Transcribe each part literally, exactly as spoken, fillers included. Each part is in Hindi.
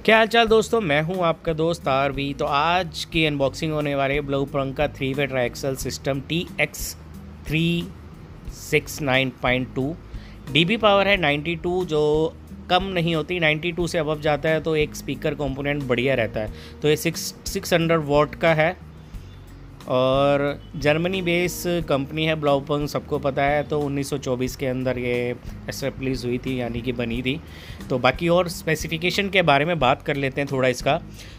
क्या हाल चाल दोस्तों, मैं हूं आपका दोस्त आरवी। तो आज की अनबॉक्सिंग होने वाली है ब्लूपंक का three way triaxial system T X three six nine point two. D B power है नाइन्टी टू, जो कम नहीं होती, नाइन्टी टू से अबव जाता है तो एक स्पीकर कंपोनेंट बढ़िया रहता है। तो ये सिक्स सिक्स हंड्रेड वॉट का है और जर्मनी बेस कंपनी है ब्लूपंक, सबको पता है। तो उन्नीस सौ चौबीस के अंदर ये एस्टेब्लिश हुई थी, यानी कि बनी थी। तो बाकी और स्पेसिफिकेशन के बारे में बात कर लेते हैं थोड़ा इसका।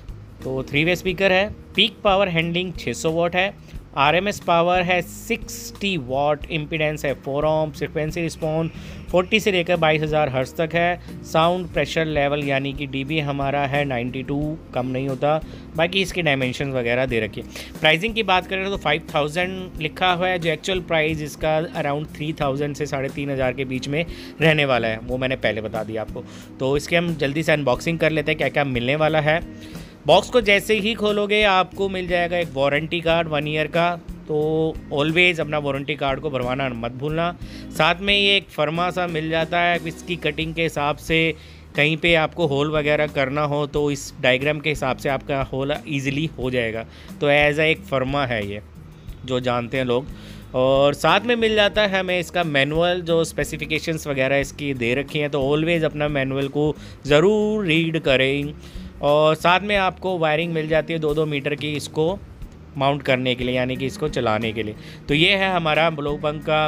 तो थ्री वे स्पीकर है, पीक पावर हैंडलिंग छह सौ वाट है, आरएमएस पावर है साठ वाट, इम्पीडेंस है फोर ओम, फ्रिक्वेंसी रिस्पॉन्स चालीस से लेकर बाईस हज़ार हर्ट्ज तक है। साउंड प्रेशर लेवल यानी कि डीबी हमारा है बानवे, कम नहीं होता। बाकी इसके डायमेंशन वगैरह दे रखी है। प्राइसिंग की बात करें तो फाइव थाउजेंड लिखा हुआ है, जो एक्चुअल प्राइस इसका अराउंड थ्री थाउजेंड से साढ़े तीन हज़ार के बीच में रहने वाला है, वो मैंने पहले बता दिया आपको। तो इसके हम जल्दी से अनबॉक्सिंग कर लेते हैं क्या क्या मिलने वाला है। बॉक्स को जैसे ही खोलोगे आपको मिल जाएगा एक वारंटी कार्ड वन ईयर का। तो ऑलवेज़ अपना वारंटी कार्ड को भरवाना मत भूलना। साथ में ये एक फर्मा सा मिल जाता है, इसकी कटिंग के हिसाब से कहीं पे आपको होल वगैरह करना हो तो इस डायग्राम के हिसाब से आपका होल ईज़िली हो जाएगा। तो एज आ एक फर्मा है ये, जो जानते हैं लोग। और साथ में मिल जाता है हमें इसका मैनुअल, जो स्पेसिफिकेशंस वगैरह इसकी दे रखी हैं। तो ऑलवेज़ अपना मैनुअल को ज़रूर रीड करें। और साथ में आपको वायरिंग मिल जाती है दो दो मीटर की, इसको माउंट करने के लिए, यानी कि इसको चलाने के लिए। तो ये है हमारा ब्लूपंक का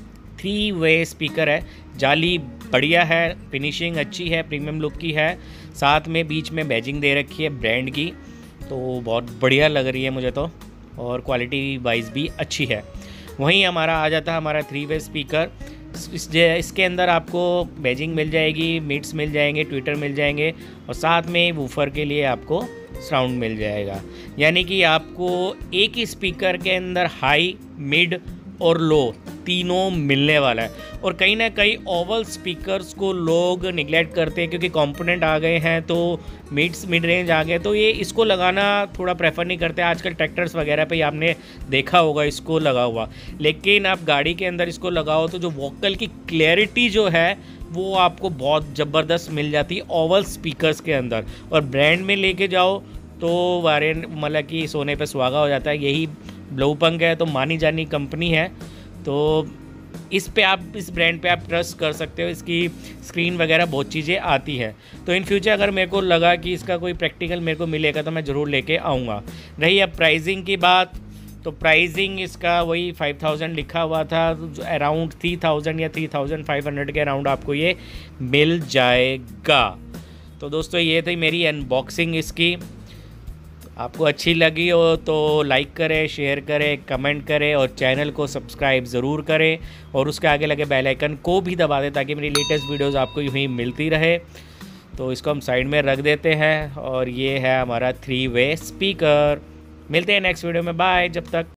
थ्री वे स्पीकर है। जाली बढ़िया है, फिनिशिंग अच्छी है, प्रीमियम लुक की है। साथ में बीच में बैजिंग दे रखी है ब्रांड की, तो बहुत बढ़िया लग रही है मुझे तो। और क्वालिटी वाइज भी अच्छी है। वहीं हमारा आ जाता है हमारा थ्री वे स्पीकर। इस इसके अंदर आपको बैजिंग मिल जाएगी, मिड्स मिल जाएंगे, ट्विटर मिल जाएंगे, और साथ में वूफर के लिए आपको साउंड मिल जाएगा। यानी कि आपको एक ही स्पीकर के अंदर हाई, मिड और लो तीनों मिलने वाला है। और कहीं ना कहीं ओवल स्पीकर्स को लोग निगलेक्ट करते हैं, क्योंकि कंपोनेंट आ गए हैं तो मिड्स मिड रेंज आ गए, तो ये इसको लगाना थोड़ा प्रेफर नहीं करते। आजकल ट्रैक्टर्स वगैरह पे आपने देखा होगा इसको लगा हुआ, लेकिन आप गाड़ी के अंदर इसको लगाओ तो जो वोकल की क्लैरिटी जो है वो आपको बहुत ज़बरदस्त मिल जाती है ओवल स्पीकर्स के अंदर। और ब्रांड में लेके जाओ तो वारे मतलब कि सोने पे सुहागा हो जाता है। यही ब्लूपंक है, तो मानी जानी कंपनी है, तो इस पे आप इस ब्रांड पे आप ट्रस्ट कर सकते हो। इसकी स्क्रीन वगैरह बहुत चीज़ें आती है। तो इन फ्यूचर अगर मेरे को लगा कि इसका कोई प्रैक्टिकल मेरे को मिलेगा तो मैं ज़रूर लेके आऊँगा। रही अब प्राइसिंग की बात, तो प्राइसिंग इसका वही फाइव थाउजेंड लिखा हुआ था, अराउंड थ्री थाउजेंड या थ्री थाउजेंड फाइव हंड्रेड के अराउंड आपको ये मिल जाएगा। तो दोस्तों ये थी मेरी अनबॉक्सिंग इसकी। आपको अच्छी लगी हो तो लाइक करें, शेयर करें, कमेंट करें और चैनल को सब्सक्राइब ज़रूर करें। और उसके आगे लगे बेल आइकन को भी दबा दें ताकि मेरी लेटेस्ट वीडियोस आपको यूँ ही मिलती रहे। तो इसको हम साइड में रख देते हैं। और ये है हमारा थ्री वे स्पीकर। मिलते हैं नेक्स्ट वीडियो में, बाय जब तक।